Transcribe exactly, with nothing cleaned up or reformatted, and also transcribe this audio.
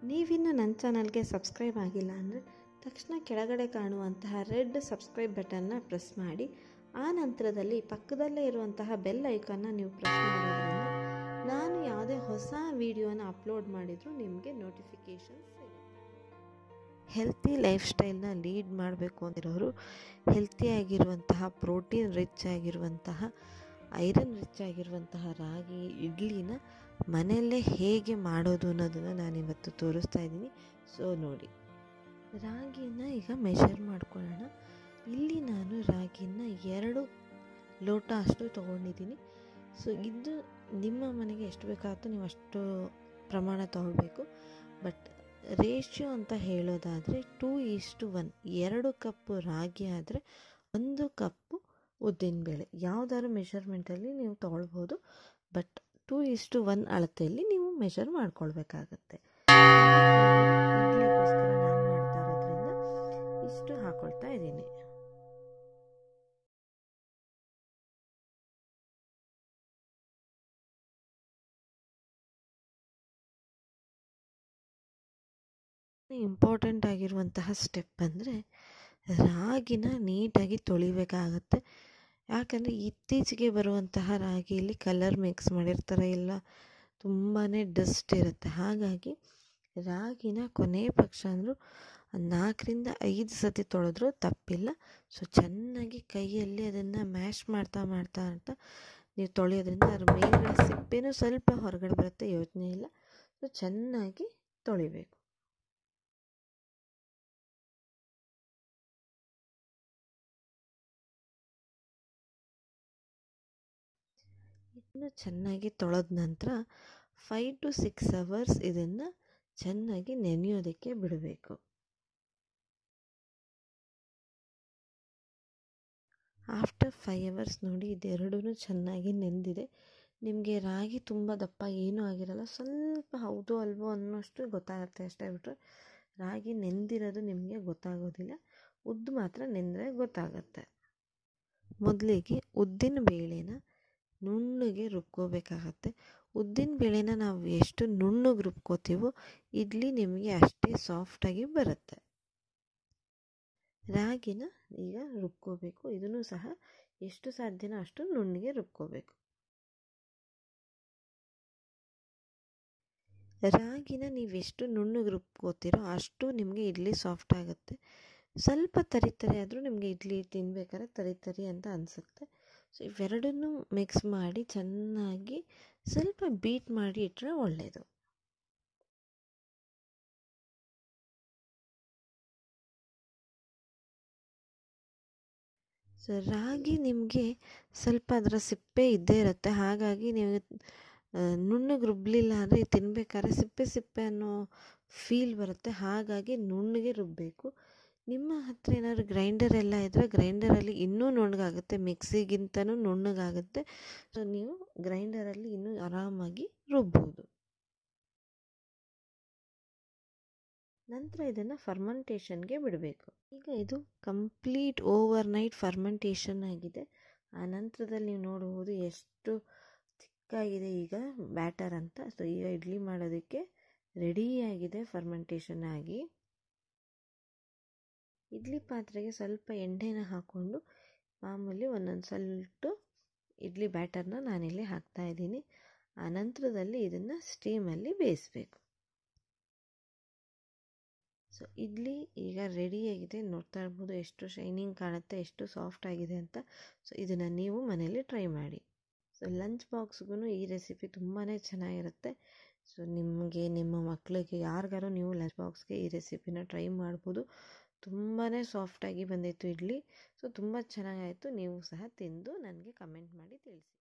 ನೀವಿನ್ನು ನನ್ನ ಚಾನಲ್ಗೆ ಸಬ್ಸ್ಕ್ರೈಬ್ ಆಗಿಲ್ಲ ಅಂದರೆ ತಕ್ಷಣ ಕೆಳಗಡೆ ಕಾಣುವಂತಹ ರೆಡ್ ಸಬ್ಸ್ಕ್ರೈಬ್ ಬಟನ್ನ ಪ್ರೆಸ್ ಮಾಡಿ, ಆ ನಂತರದಲ್ಲಿ ಪಕ್ಕದಲ್ಲೇ ಇರುವಂತಹ ಬೆಲ್ ಐಕಾನ್ನ ನೀವು ಪ್ರೆಸ್ ಮಾಡೋದ್ರಿಂದ ನಾನು ಯಾವುದೇ ಹೊಸ ವಿಡಿಯೋನ ಅಪ್ಲೋಡ್ ಮಾಡಿದರೂ ನಿಮಗೆ ನೋಟಿಫಿಕೇಷನ್ ಸಿಗುತ್ತೆ. ಹೆಲ್ತಿ ಲೈಫ್ ಸ್ಟೈಲ್ನ ಲೀಡ್ ಮಾಡಬೇಕು ಅಂತಿರೋರು ಹೆಲ್ತಿಯಾಗಿರುವಂತಹ, ಪ್ರೋಟೀನ್ ರಿಚ್ ಆಗಿರುವಂತಹ, ಐರನ್ ರಿಚ್ ಆಗಿರುವಂತಹ ರಾಗಿ ಇಡ್ಲಿನ ಮನೆಯಲ್ಲೇ ಹೇಗೆ ಮಾಡೋದು ಅನ್ನೋದನ್ನು ನಾನಿವತ್ತು ತೋರಿಸ್ತಾ ಇದ್ದೀನಿ. ಸೊ ನೋಡಿ, ರಾಗಿನ ಈಗ ಮೆಷರ್ ಮಾಡ್ಕೊಳ್ಳೋಣ. ಇಲ್ಲಿ ನಾನು ರಾಗಿನ ಎರಡು ಲೋಟ ಅಷ್ಟು ತೊಗೊಂಡಿದ್ದೀನಿ. ಸೊ ಇದು ನಿಮ್ಮ ಮನೆಗೆ ಎಷ್ಟು ಬೇಕಾಗುತ್ತೋ ನೀವು ಅಷ್ಟು ಪ್ರಮಾಣ ತೊಗೊಳ್ಬೇಕು. ಬಟ್ ರೇಷಿಯೋ ಅಂತ ಹೇಳೋದಾದರೆ ಟೂ ಈಸ್ಟು ಒನ್, ಎರಡು ಕಪ್ಪು ರಾಗಿ ಆದರೆ ಒಂದು ಕಪ್ಪು ಉದ್ದಿನಬೇಳೆ. ಯಾವುದಾದ್ರು ಮೆಷರ್ಮೆಂಟಲ್ಲಿ ನೀವು ತೊಗೊಳ್ಬೋದು, ಬಟ್ ಟೂ ಈಸ್ಟು ಒನ್ ಅಳತೆಯಲ್ಲಿ ನೀವು ಮೆಷರ್ ಮಾಡ್ಕೊಳ್ಬೇಕಾಗತ್ತೆ. ಇಡ್ಲಿಗೋಸ್ಕರ ನಾನು ಮಾಡ್ತಾ ಇರೋದ್ರಿಂದ ಇಷ್ಟು ಹಾಕೊಳ್ತಾ ಇದ್ದೀನಿ. ಇಂಪಾರ್ಟೆಂಟ್ ಆಗಿರುವಂತಹ ಸ್ಟೆಪ್ ಅಂದರೆ ರಾಗಿನ ನೀಟಾಗಿ ತೊಳಿಬೇಕಾಗತ್ತೆ. ಯಾಕಂದರೆ ಇತ್ತೀಚೆಗೆ ಬರುವಂತಹ ರಾಗಿಯಲ್ಲಿ ಕಲರ್ ಮಿಕ್ಸ್ ಮಾಡಿರ್ತಾರೆ, ಇಲ್ಲ ತುಂಬಾ ಡಸ್ಟ್ ಇರುತ್ತೆ. ಹಾಗಾಗಿ ರಾಗಿನ ಕೊನೆ ಪಕ್ಷ ಅಂದರೂ ನಾಲ್ಕರಿಂದ ಐದು ಸತಿ ತೊಳೆದ್ರೂ ತಪ್ಪಿಲ್ಲ. ಸೊ ಚೆನ್ನಾಗಿ ಕೈಯಲ್ಲಿ ಅದನ್ನು ಮ್ಯಾಶ್ ಮಾಡ್ತಾ ಮಾಡ್ತಾ ಅಂತ ನೀವು ತೊಳೆಯೋದ್ರಿಂದ ಅದ್ರ ಮೇಲ್ಗಡೆ ಸಿಪ್ಪೆನೂ ಸ್ವಲ್ಪ ಹೊರಗಡೆ ಬರುತ್ತೆ, ಯೋಚನೆ ಇಲ್ಲ. ಸೊ ಚೆನ್ನಾಗಿ ತೊಳಿಬೇಕು. ಇದನ್ನು ಚೆನ್ನಾಗಿ ತೊಳೆದ ನಂತರ ಫೈವ್ ಟು ಸಿಕ್ಸ್ ಅವರ್ಸ್ ಇದನ್ನು ಚೆನ್ನಾಗಿ ನೆನೆಯೋದಕ್ಕೆ ಬಿಡಬೇಕು. ಆಫ್ಟರ್ ಫೈವ್ ಅವರ್ಸ್ ನೋಡಿ, ಇದೆರಡೂ ಚೆನ್ನಾಗಿ ನೆಂದಿದೆ. ನಿಮಗೆ ರಾಗಿ ತುಂಬ ದಪ್ಪ ಏನೂ ಆಗಿರಲ್ಲ, ಸ್ವಲ್ಪ ಹೌದು ಅಲ್ವೋ ಅನ್ನೋಷ್ಟು ಗೊತ್ತಾಗುತ್ತೆ ಅಷ್ಟೇ. ಬಿಟ್ಟರೆ ರಾಗಿ ನೆಂದಿರೋದು ನಿಮಗೆ ಗೊತ್ತಾಗೋದಿಲ್ಲ. ಉದ್ದು ಮಾತ್ರ ನೆಂದರೆ ಗೊತ್ತಾಗುತ್ತೆ. ಮೊದಲಿಗೆ ಉದ್ದಿನ ಬೇಳೆನ ನುಣ್ಣಗೆ ರುಬ್ಕೋಬೇಕಾಗತ್ತೆ. ಉದ್ದಿನ ಬೇಳೆನ ನಾವು ಎಷ್ಟು ನುಣ್ಣಗೆ ರುಬ್ಕೋತೀವೋ ಇಡ್ಲಿ ನಿಮಗೆ ಅಷ್ಟೇ ಸಾಫ್ಟಾಗಿ ಬರುತ್ತೆ. ರಾಗಿನ ಈಗ ರುಬ್ಕೋಬೇಕು. ಇದನ್ನು ಸಹ ಎಷ್ಟು ಸಾಧ್ಯನೋ ಅಷ್ಟು ನುಣ್ಣಗೆ ರುಬ್ಕೋಬೇಕು. ರಾಗಿನ ನೀವೆಷ್ಟು ನುಣ್ಣಗೆ ರುಬ್ಕೋತೀರೋ ಅಷ್ಟು ನಿಮಗೆ ಇಡ್ಲಿ ಸಾಫ್ಟ್ ಆಗುತ್ತೆ. ಸ್ವಲ್ಪ ತರಿ ತರಿ ಆದರೂ ನಿಮಗೆ ಇಡ್ಲಿ ತಿನ್ಬೇಕಾದ್ರೆ ತರಿ ತರಿ ಅಂತ ಅನಿಸುತ್ತೆ. ಸೊ ಇವೆರಡನ್ನೂ ಮಿಕ್ಸ್ ಮಾಡಿ ಚೆನ್ನಾಗಿ ಸ್ವಲ್ಪ ಬೀಟ್ ಮಾಡಿ ಇಟ್ಟರೆ ಒಳ್ಳೆಯದು. ಸೊ ರಾಗಿ ನಿಮಗೆ ಸ್ವಲ್ಪ ಅದರ ಸಿಪ್ಪೆ ಇದ್ದೇ ಇರುತ್ತೆ. ಹಾಗಾಗಿ ನೀವು ನುಣ್ಣಗೆ ರುಬ್ಬಲಿಲ್ಲ ಅಂದರೆ ತಿನ್ಬೇಕಾದ್ರೆ ಸಿಪ್ಪೆ ಸಿಪ್ಪೆ ಅನ್ನೋ ಫೀಲ್ ಬರುತ್ತೆ. ಹಾಗಾಗಿ ನುಣ್ಣಗೆ ರುಬ್ಬಬೇಕು. ನಿಮ್ಮ ಹತ್ರ ಏನಾದರೂ ಗ್ರೈಂಡರ್ ಎಲ್ಲ ಇದ್ದರೆ ಗ್ರೈಂಡರಲ್ಲಿ ಇನ್ನೂ ನುಣ್ಣಗಾಗುತ್ತೆ, ಮಿಕ್ಸಿಗಿಂತನೂ ನುಣ್ಣಗಾಗುತ್ತೆ. ಸೊ ನೀವು ಗ್ರೈಂಡರಲ್ಲಿ ಇನ್ನೂ ಆರಾಮಾಗಿ ರುಬ್ಬೋದು. ನಂತರ ಇದನ್ನು ಫರ್ಮೆಂಟೇಷನ್ಗೆ ಬಿಡಬೇಕು. ಈಗ ಇದು ಕಂಪ್ಲೀಟ್ ಓವರ್ ನೈಟ್ ಫರ್ಮೆಂಟೇಷನ್ ಆಗಿದೆ. ಆ ನಂತರದಲ್ಲಿ ನೀವು ನೋಡ್ಬೋದು ಎಷ್ಟು ತಿಕ್ಕಾಗಿದೆ ಈಗ ಬ್ಯಾಟರ್ ಅಂತ. ಸೊ ಈಗ ಇಡ್ಲಿ ಮಾಡೋದಕ್ಕೆ ರೆಡಿಯಾಗಿದೆ ಫರ್ಮೆಂಟೇಷನ್ ಆಗಿ. ಇಡ್ಲಿ ಪಾತ್ರೆಗೆ ಸ್ವಲ್ಪ ಎಣ್ಣೆನ ಹಾಕ್ಕೊಂಡು ಮಾಮೂಲಿ ಒಂದೊಂದು ಸ್ವಲ್ಪ ಇಡ್ಲಿ ಬ್ಯಾಟರ್ನ ನಾನಿಲ್ಲಿ ಹಾಕ್ತಾಯಿದ್ದೀನಿ. ಆ ನಂತರದಲ್ಲಿ ಇದನ್ನು ಸ್ಟೀಮಲ್ಲಿ ಬೇಯಿಸಬೇಕು. ಸೊ ಇಡ್ಲಿ ಈಗ ರೆಡಿಯಾಗಿದೆ. ನೋಡ್ತಾ ಇರ್ಬೋದು ಎಷ್ಟು ಶೈನಿಂಗ್ ಕಾಣುತ್ತೆ, ಎಷ್ಟು ಸಾಫ್ಟ್ ಆಗಿದೆ ಅಂತ. ಸೊ ಇದನ್ನು ನೀವು ಮನೇಲಿ ಟ್ರೈ ಮಾಡಿ. ಸೊ ಲಂಚ್ ಬಾಕ್ಸ್ಗೂ ಈ ರೆಸಿಪಿ ತುಂಬಾ ಚೆನ್ನಾಗಿರುತ್ತೆ. ಸೊ ನಿಮಗೆ, ನಿಮ್ಮ ಮಕ್ಕಳಿಗೆ, ಯಾರಿಗಾರು ನೀವು ಲಂಚ್ ಬಾಕ್ಸ್ಗೆ ಈ ರೆಸಿಪಿನ ಟ್ರೈ ಮಾಡ್ಬೋದು. ತುಂಬಾ ಸಾಫ್ಟಾಗಿ ಬಂದಿತ್ತು ಇಡ್ಲಿ. ಸೊ ತುಂಬ ಚೆನ್ನಾಗಾಯಿತು. ನೀವು ಸಹ ತಿಂದು ನನಗೆ ಕಮೆಂಟ್ ಮಾಡಿ ತಿಳಿಸಿ.